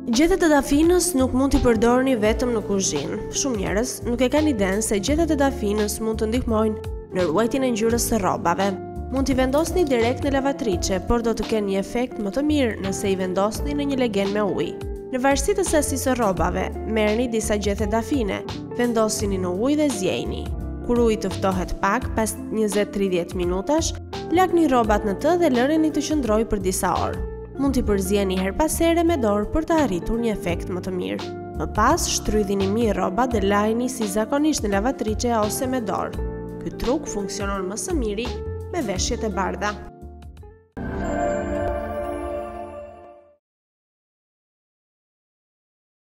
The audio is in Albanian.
Gjethet e dafinës nuk mund t'i përdorni vetëm në kuzhinë. Shumë njerëz nuk e kanë idenë se gjethet e dafinës mund të ndihmojnë në ruajtjen e ngjyrës së rrobave. Mund t'i vendosni direkt në lavatriçe, por do të kenë një efekt më të mirë nëse i vendosni në një legen me ujë. Në varësi të sasisë së rrobave, merrni disa gjethe dafine, vendosini në ujë dhe zjejini. Kur uji të ftohet pak, pas 20-30 minutash, lagni rrobat në të dhe lërini të qëndrojë për disa orë. Mund t'i përzjeni her pas here me dorë për të arritur një efekt më të mirë. Më pas, shtrydhini mirë rrobat dhe lajini si zakonisht në lavatriçe ose me dorë. Ky truk funksionon më së miri me veshjet e bardha.